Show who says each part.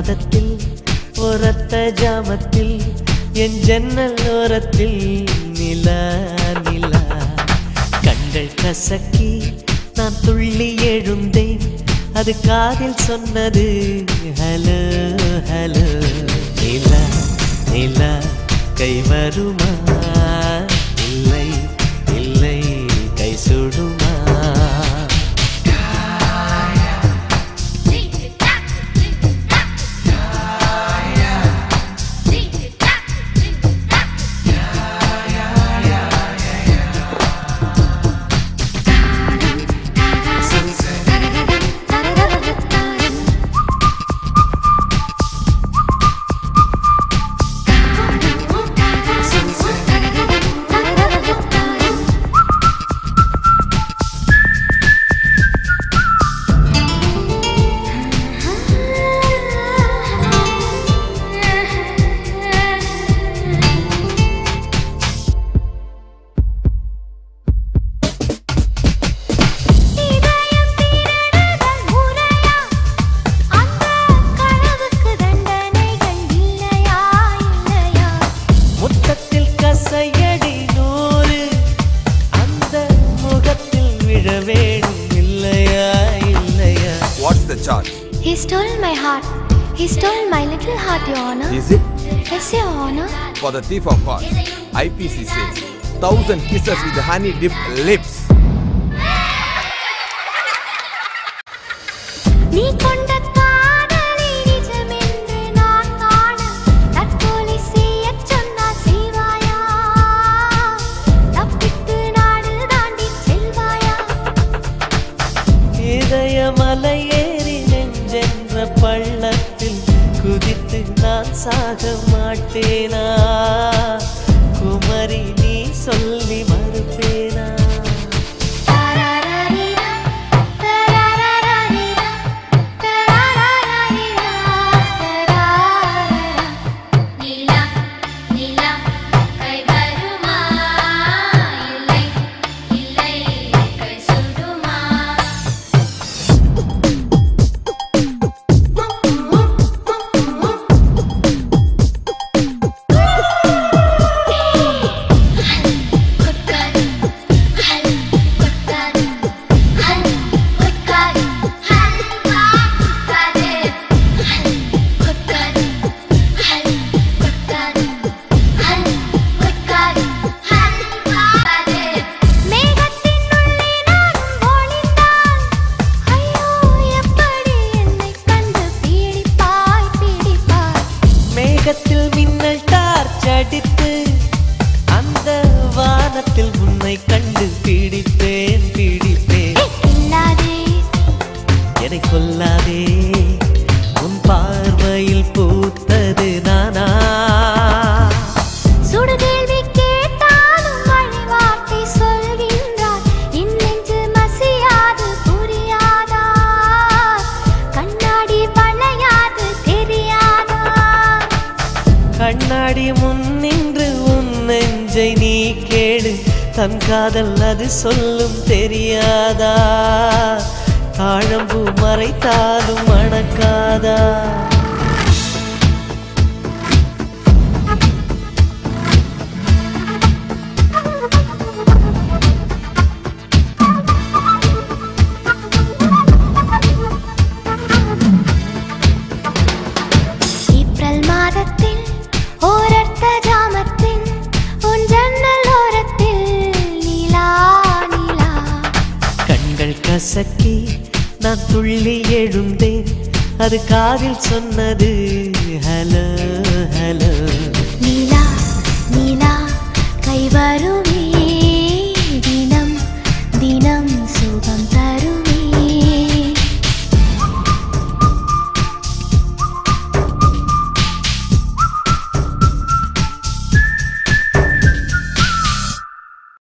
Speaker 1: மாதத்தில் ஒரத்த ஜாமத்தில் என் ஜன்னல் ஓரத்தில் நிலா நிலா கண்கள் கசக்கி நான் துள்ளி எழுந்தேன் அது காதில் சொன்னது ஹலோ ஹலோ நிலா நிலா கை வருமா இல்லை இல்லை கை சுடுமா
Speaker 2: He stole my heart. He stole my little heart, Your Honor.
Speaker 3: Is it?
Speaker 2: Yes, Your Honor.
Speaker 3: For the thief of hearts, IPC says 1,000 kisses with honey-dipped lips.
Speaker 1: பள்ளத்தில் குதித்து நான் சாக மாட்டேனா குமரி நீ சொல்லி மறுப்பேனா மின்னல் டார்ச் அடித்து அந்த வானத்தில் உன்னை கண்டு பிடிப்பேன் பிடிப்பேன் என்னை கொல்லாதே உன் பார்வையில் பூத்தது நானா
Speaker 2: சுடுகேள்வி கேட்டாலும் மழை வார்த்தை சொல்கின்றார் என் நெஞ்சு மசியாது புரியாதா கண்ணாடி வளையாது தெரியாதா
Speaker 1: கண்ணாடி முன் நின்று உன் நெஞ்சை நீ கேளு தன் காதல் அது சொல்லும் தெரியாதா தாழம்பூ மறைத்தாலும் மணக்காதா
Speaker 2: ஏப்ரல் மாதத்தில் ஓரத்த ஜாமத்தில் உன் ஜன்னல் ஓரத்தில் நீலா நீலா
Speaker 1: கண்கள் கசக்கி நான் துள்ளி எழுந்தேன் அது காதில் சொன்னது ஹலோ